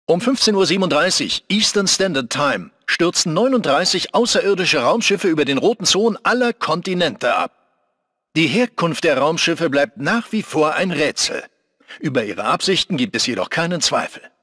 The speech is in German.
Um 15:37 Uhr Eastern Standard Time stürzten 39 außerirdische Raumschiffe über den roten Zone aller Kontinente ab. Die Herkunft der Raumschiffe bleibt nach wie vor ein Rätsel. Über ihre Absichten gibt es jedoch keinen Zweifel.